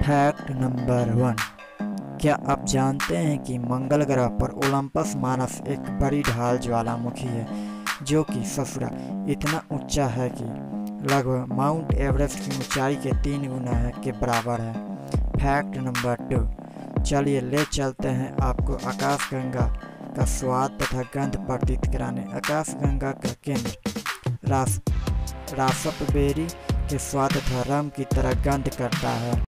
Fact number 1। क्या आप जानते हैं कि मंगल ग्रह पर ओलंपस मानस एक बड़ी ढाल ज्वालामुखी है जो कि ससुरा इतना ऊंचा है कि लगभग माउंट एवरेस्ट की ऊंचाई के 3 गुना के बराबर है। Fact number 2। चलिए ले चलते हैं आपको आकाशगंगा का स्वाद तथा गंध प्रतीत कराने। आकाशगंगा का केंद्र रास्पबेरी के स्वाद तथा रम की तरह गंध करता है।